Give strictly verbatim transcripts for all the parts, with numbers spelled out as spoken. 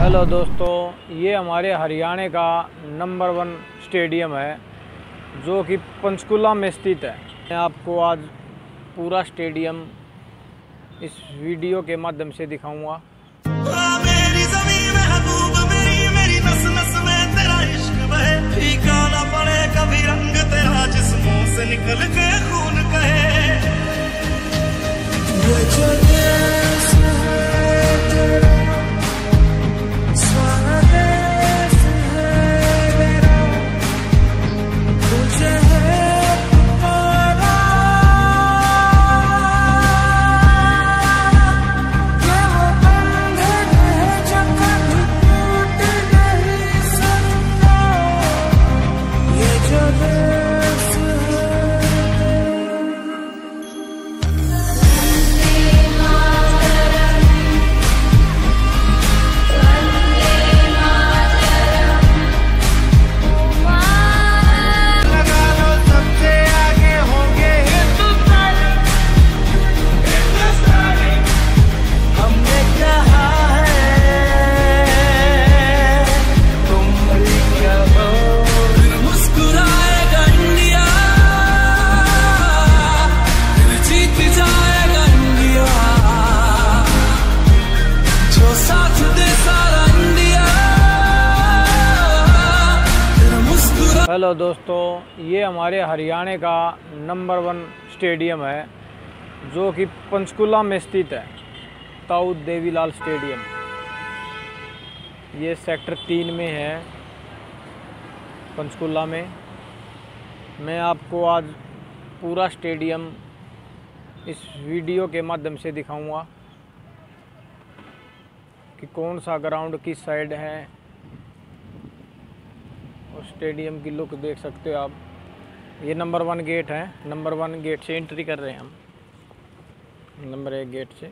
Hello दोस्तों, ये हमारे हरियाणा का नंबर वन स्टेडियम है जो कि पंचकुला में स्थित है। मैं आपको आज पूरा स्टेडियम इस वीडियो के माध्यम से दिखाऊंगा। मेरी ज़मीं महबूब मेरी मेरी नस नस में तेरा इश्क बहे, फीका ना पड़े कभी रंग तेरा जिस्मों से निकल के खून कहे। ये जो देश है तेरा, स्वदेश है मेरा, तुझे है पुकारा, ये वो बंधन है जो कभी टूट नहीं सकता। ये जो देश है हेलो दोस्तों, ये हमारे हरियाणा का नंबर वन स्टेडियम है जो कि पंचकुला में स्थित है। ताऊ देवीलाल स्टेडियम ये सेक्टर तीन में है पंचकुला में। मैं आपको आज पूरा स्टेडियम इस वीडियो के माध्यम से दिखाऊंगा कि कौन सा ग्राउंड किस साइड है। और स्टेडियम की लुक देख सकते हो आप। ये नंबर वन गेट है। नंबर वन गेट से एंट्री कर रहे हैं हम, नंबर एक गेट से।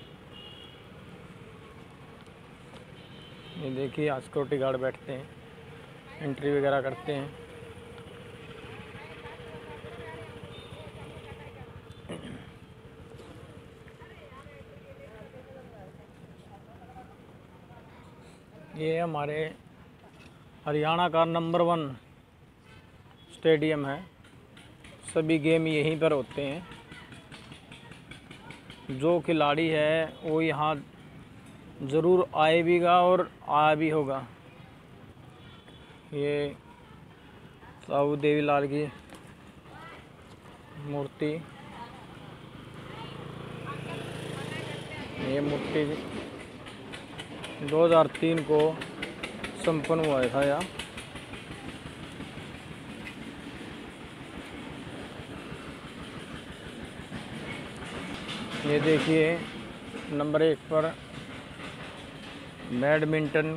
ये देखिए, आज सिक्योरिटी गार्ड बैठते हैं, एंट्री वगैरह करते हैं। ये हमारे हरियाणा का नंबर वन स्टेडियम है। सभी गेम यहीं पर होते हैं। जो खिलाड़ी है वो यहाँ ज़रूर आए भीगा और आया भी होगा। ये ताऊ देवीलाल की मूर्ति, ये मूर्ति दो हज़ार तीन को संपन्न हुआ था यहाँ। ये देखिए, नंबर एक पर बैडमिंटन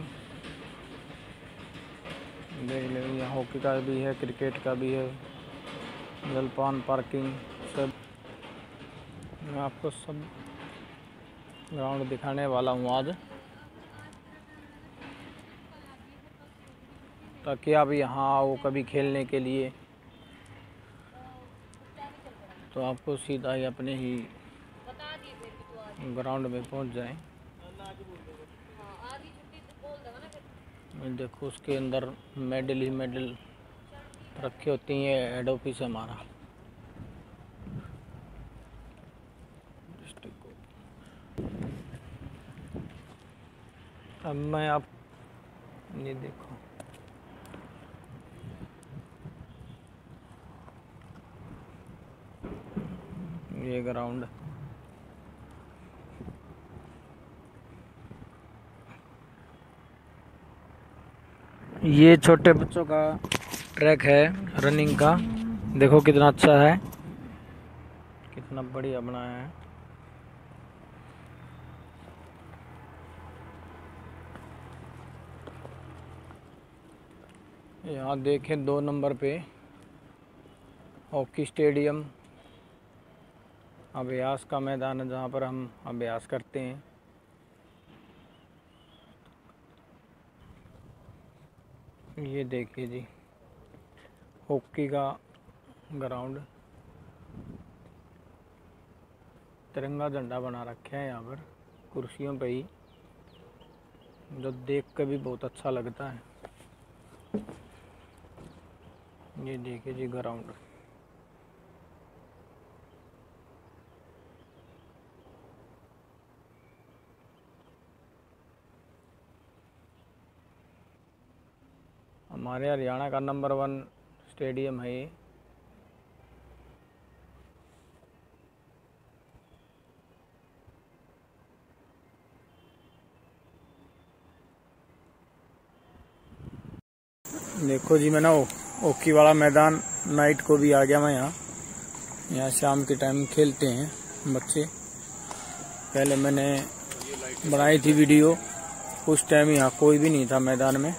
देख लो, यहाँ हॉकी का भी है, क्रिकेट का भी है, जलपान पार्किंग सब। मैं आपको सब ग्राउंड दिखाने वाला हूँ आज, ताकि आप यहाँ आओ कभी खेलने के लिए तो आपको सीधा ही अपने ही ग्राउंड में पहुँच जाएं। देखो, उसके अंदर मेडल ही मेडल रखे होती हैं। हेड ऑफिस है हमारा। अब मैं आप ये देखो, ये ग्राउंड ये छोटे बच्चों का ट्रैक है रनिंग का। देखो कितना अच्छा है, कितना बढ़िया बनाया है। यहाँ देखें, दो नंबर पे हॉकी स्टेडियम, अभ्यास का मैदान है जहाँ पर हम अभ्यास करते हैं। ये देखिए जी, हॉकी का ग्राउंड, तिरंगा झंडा बना रखे हैं यहाँ पर कुर्सियों पे ही। जो देख कर भी बहुत अच्छा लगता है। ये देखिए जी ग्राउंड। हमारे हरियाणा का नंबर वन स्टेडियम है ये। देखो जी मैं ना ओकी वाला मैदान नाइट को भी आ गया मैं यहाँ। यहाँ शाम के टाइम खेलते हैं बच्चे। पहले मैंने बनाई थी वीडियो, उस टाइम यहाँ कोई भी नहीं था मैदान में।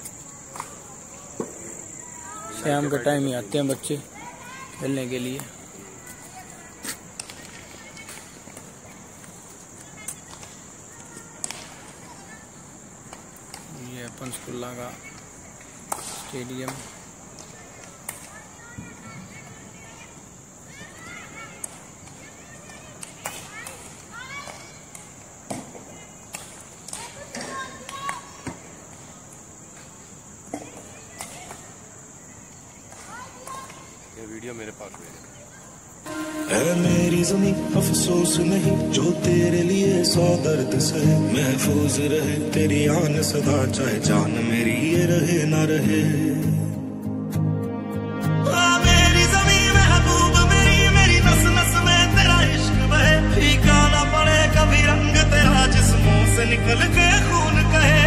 शाम के टाइम ही आते हैं बच्चे खेलने के लिए। ये पंचकुला का स्टेडियम। ये वीडियो मेरे पास में है मेरी ज़मीं अफसोस नहीं जो तेरे लिए सौ दर्द सहे, महफूज रहे तेरी आन सदा चाहे जान मेरी ये रहे ना रहे। हाँ मेरी ज़मीं महबूब मेरी, मेरी नस नस में तेरा इश्क बहे, फीका ना पड़े कभी रंग तेरा जिस्मों से निकल के खून कहे।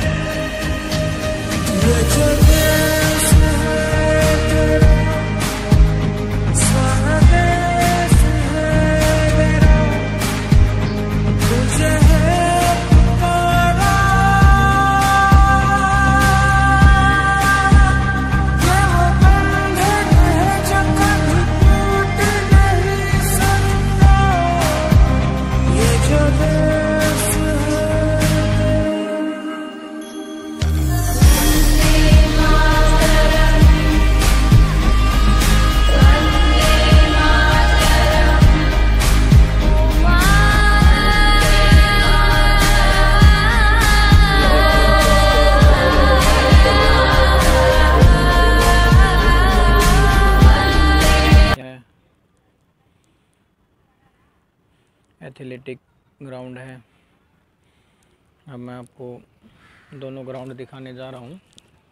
एथलेटिक ग्राउंड है। अब मैं आपको दोनों ग्राउंड दिखाने जा रहा हूँ।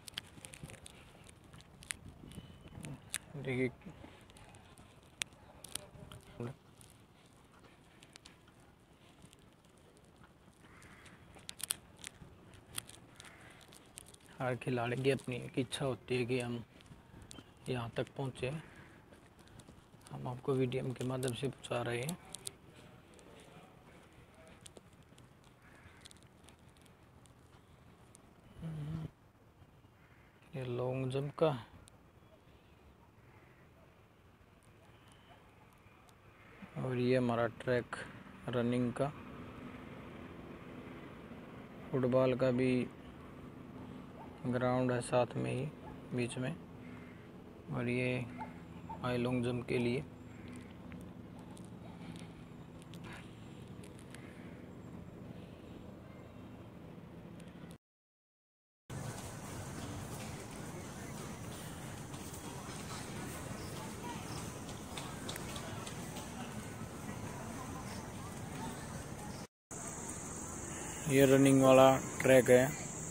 देखिए हर खिलाड़ी की अपनी एक इच्छा होती है कि हम यहाँ तक पहुँचे। हम आपको वीडियो के माध्यम से पहुँचा रहे हैं। ये लॉन्ग जंप का और ये हमारा ट्रैक रनिंग का। फुटबॉल का भी ग्राउंड है साथ में ही बीच में, और ये हाई लॉन्ग जंप के लिए। ये रनिंग वाला ट्रैक है,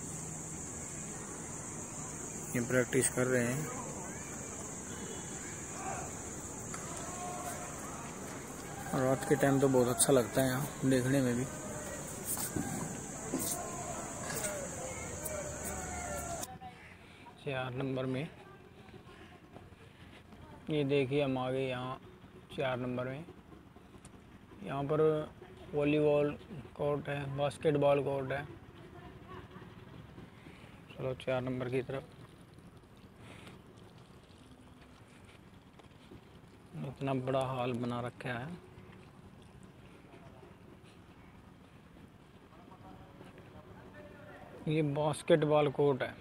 ये प्रैक्टिस कर रहे हैं। और रात के टाइम तो बहुत अच्छा लगता है यहाँ देखने में भी। चार नंबर में ये देखिए हम आ गए यहाँ चार नंबर में। यहाँ पर वॉलीबॉल कोर्ट है, बास्केटबॉल कोर्ट है। चलो चार नंबर की तरफ। इतना बड़ा हॉल बना रखा है। ये बास्केटबॉल कोर्ट है।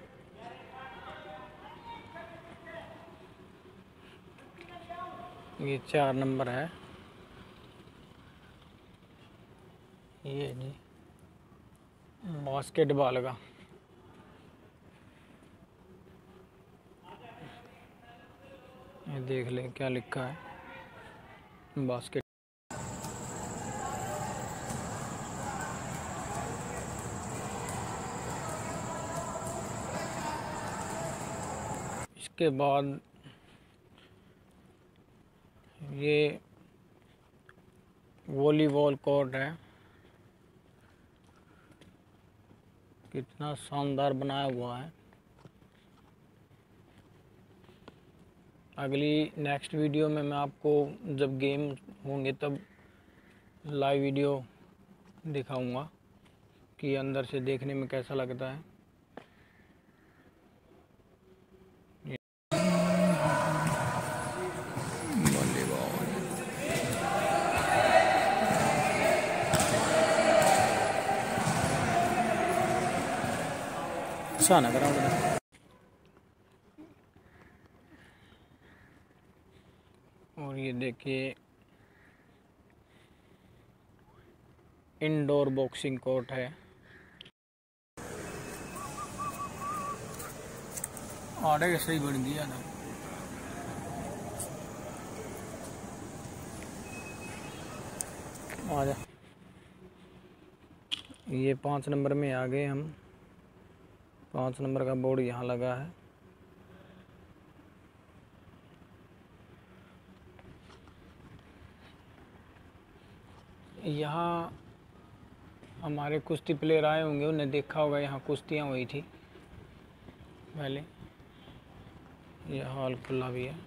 ये चार नंबर है। ये जी बास्केटबॉल का। ये देख लें क्या लिखा है, बास्केट। इसके बाद ये वॉलीबॉल कोर्ट है, कितना शानदार बनाया हुआ है। अगली नेक्स्ट वीडियो में मैं आपको जब गेम होंगे तब लाइव वीडियो दिखाऊंगा कि अंदर से देखने में कैसा लगता है। अच्छा ना ग्राउंड। और ये देखिए इंडोर बॉक्सिंग कोर्ट है। आड़े सही बन गया ना। आ जा, ये पाँच नंबर में आ गए हम। पाँच नंबर का बोर्ड यहाँ लगा है। यहाँ हमारे कुश्ती प्लेयर आए होंगे, उन्हें देखा होगा, यहाँ कुश्तियाँ हुई थी पहले। यह हॉल खुला भी है।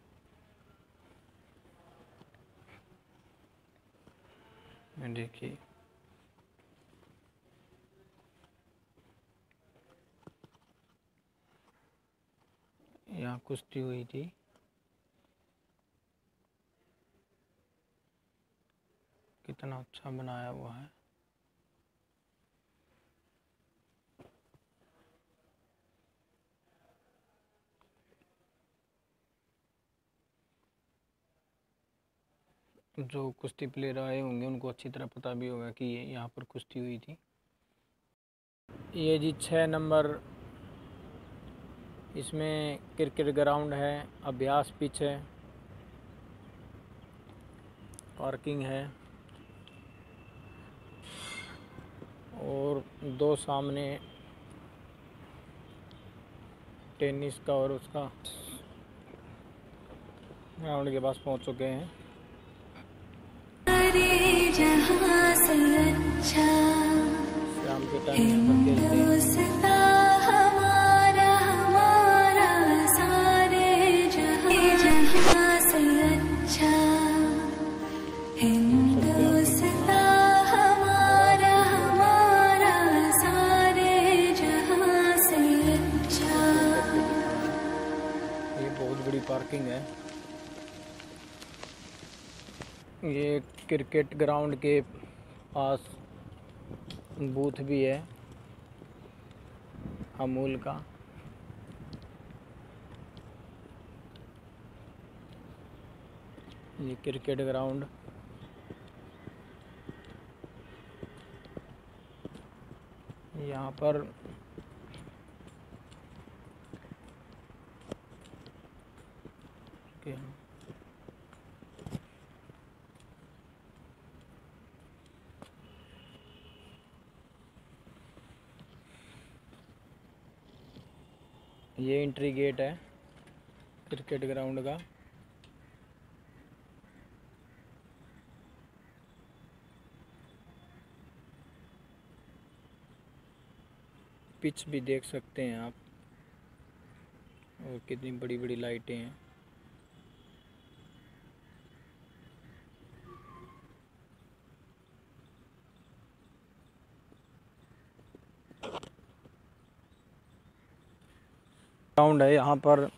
देखिए यहाँ कुश्ती हुई थी। कितना अच्छा बनाया हुआ है। जो कुश्ती प्लेयर आए होंगे उनको अच्छी तरह पता भी होगा कि ये यहाँ पर कुश्ती हुई थी। ये जी छः नंबर, इसमें क्रिकेट ग्राउंड है, अभ्यास पिच है, पार्किंग है और दो सामने टेनिस का और उसका ग्राउंड के पास पहुंच चुके हैं। शाम के टाइम पर खेलते हैं। ये बहुत बड़ी पार्किंग है। ये क्रिकेट ग्राउंड के पास बूथ भी है अमूल का। ये क्रिकेट ग्राउंड, यहाँ पर ये एंट्री गेट है क्रिकेट ग्राउंड का। पिच भी देख सकते हैं आप, और कितनी बड़ी बड़ी लाइटें हैं। ग्राउंड है, यहाँ पर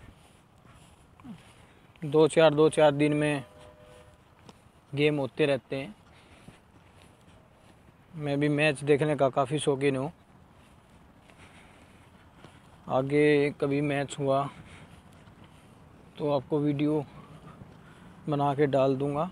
दो चार दो चार दिन में गेम होते रहते हैं। मैं भी मैच देखने का काफ़ी शौकीन हूँ। आगे कभी मैच हुआ तो आपको वीडियो बना के डाल दूँगा।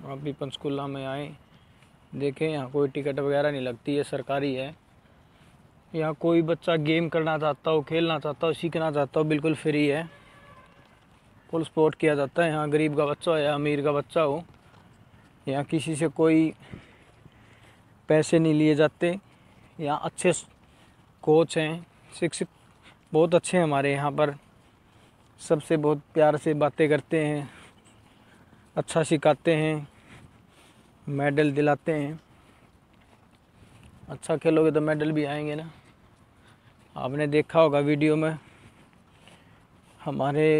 आप भी पंचकुला में आए, देखें। यहाँ कोई टिकट वगैरह नहीं लगती है, सरकारी है। यहाँ कोई बच्चा गेम करना चाहता हो, खेलना चाहता हो, सीखना चाहता हो, बिल्कुल फ्री है, फुल सपोर्ट किया जाता है। यहाँ गरीब का बच्चा हो या अमीर का बच्चा हो, यहाँ किसी से कोई पैसे नहीं लिए जाते। यहाँ अच्छे कोच हैं, शिक्षक बहुत अच्छे हैं हमारे यहाँ पर, सबसे बहुत प्यार से बातें करते हैं, अच्छा सिखाते हैं, मेडल दिलाते हैं। अच्छा खेलोगे तो मेडल भी आएंगे ना। आपने देखा होगा वीडियो में, हमारे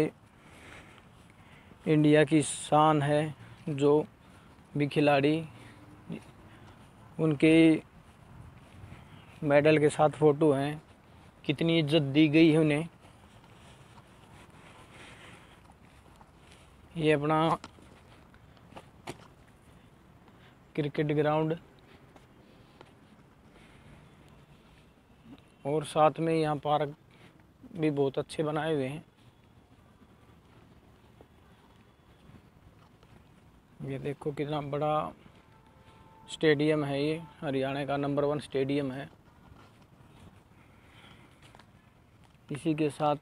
इंडिया की शान है जो भी खिलाड़ी, उनके मेडल के साथ फ़ोटो हैं, कितनी इज्जत दी गई है उन्हें। ये अपना क्रिकेट ग्राउंड, और साथ में यहाँ पार्क भी बहुत अच्छे बनाए हुए हैं। ये देखो कितना बड़ा स्टेडियम है, ये हरियाणा का नंबर वन स्टेडियम है। इसी के साथ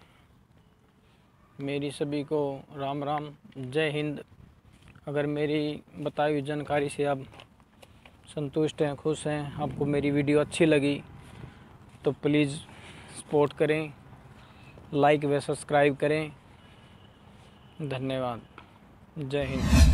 मेरी सभी को राम राम, जय हिंद। अगर मेरी बताई हुई जानकारी से आप संतुष्ट हैं, खुश हैं, आपको मेरी वीडियो अच्छी लगी तो प्लीज़ सपोर्ट करें, लाइक व सब्सक्राइब करें। धन्यवाद। जय हिंद।